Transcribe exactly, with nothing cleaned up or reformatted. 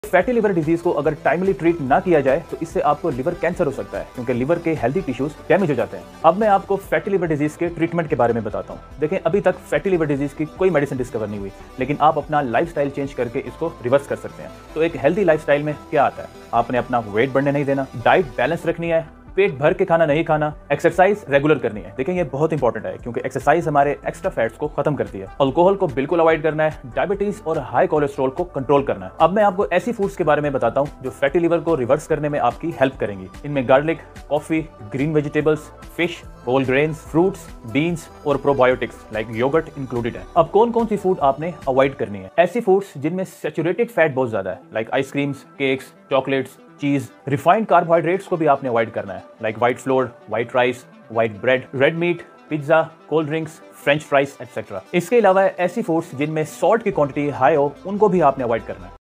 Fatty liver disease को अगर timely treat ना किया जाए तो इससे आपको लिवर कैंसर हो सकता है, क्योंकि लिवर के हेल्दी टिश्यूज डैमेज हो जाते हैं। अब मैं आपको फैटी लिवर डिजीज के ट्रीटमेंट के बारे में बताता हूँ। देखें, अभी तक फैटी लिवर डिजीज की कोई मेडिसिन डिस्कवर नहीं हुई, लेकिन आप अपना लाइफस्टाइल चेंज करके इसको रिवर्स कर सकते हैं। तो एक हेल्दी लाइफस्टाइल में क्या आता है? आपने अपना वेट बढ़ने नहीं देना, डाइट बैलेंस रखनी है, पेट भर के खाना नहीं खाना, एक्सरसाइज रेगुलर करनी है। देखें, ये बहुत इंपॉर्टेंट है क्योंकि एक्सरसाइज हमारे एक्स्ट्रा फैट्स को खत्म करती है। अल्कोहल को बिल्कुल अवॉइड करना है, डायबिटीज और हाई कोलेस्ट्रॉल को कंट्रोल करना है। अब मैं आपको ऐसी फूड्स के बारे में बताता हूं जो फैटी लिवर को रिवर्स करने में आपकी हेल्प करेंगी। इनमें garlic, coffee, green vegetables, fish, whole grains, fruits, beans और प्रोबायोटिक्स लाइक योगर्ट इंक्लूडेड है। अब कौन कौन सी फूड आपने अवॉइड करनी है? ऐसी फूड्स जिनमें सैचुरेटेड फैट बहुत ज्यादा है, like ice creams, cakes, chocolates, cheese. Refined carbohydrates को भी आपने अवॉइड करना है, like white flour, white rice, white bread, red meat, pizza, cold drinks, french fries etcetera. इसके अलावा ऐसी फूड्स जिनमें सॉल्ट की क्वांटिटी हाई हो, उनको भी आपने अवॉइड करना है।